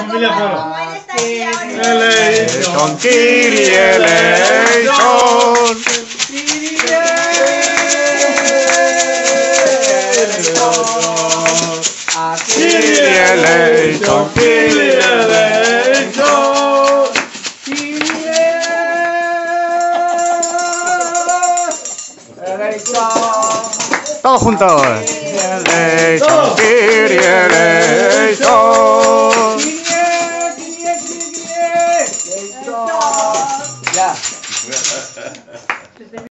familia Foro. Eleison, Kyrie eleison. Kyrie eleison, Kyrie eleison. Todos juntos. Eleison, Kyrie